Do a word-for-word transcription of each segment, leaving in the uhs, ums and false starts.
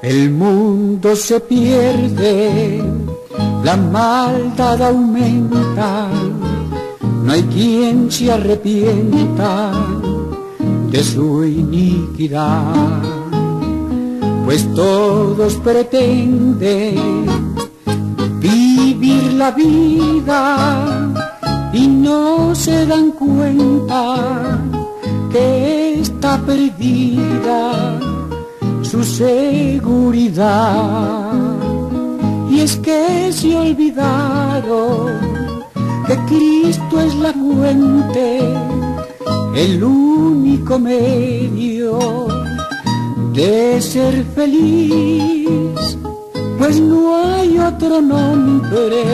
El mundo se pierde, la maldad aumenta, no hay quien se arrepienta de su iniquidad, pues todos pretenden vivir la vida y no se dan cuenta que está perdida su seguridad. Y es que se olvidaron que Cristo es la fuente, el único medio de ser feliz, pues no hay otro nombre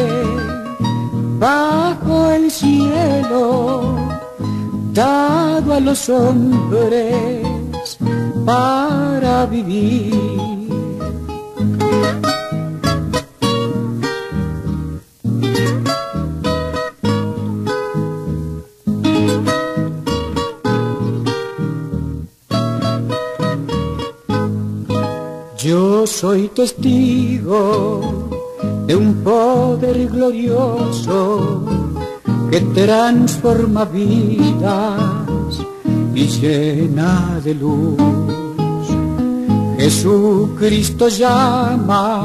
bajo el cielo dado a los hombres para vivir. Yo soy testigo de un poder glorioso que transforma vidas y llena de luz. Jesucristo llama,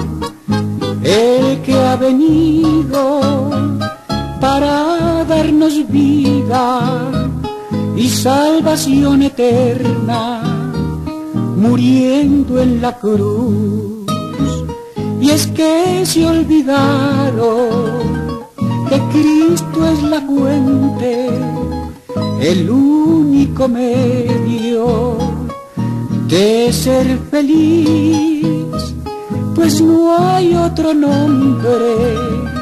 el que ha venido para darnos vida y salvación eterna, muriendo en la cruz. Y es que se olvidaron que Cristo es la fuente, el único medio de ser feliz, pues no hay otro nombre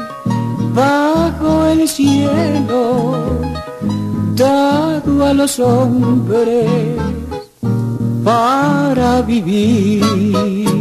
bajo el cielo dado a los hombres para vivir.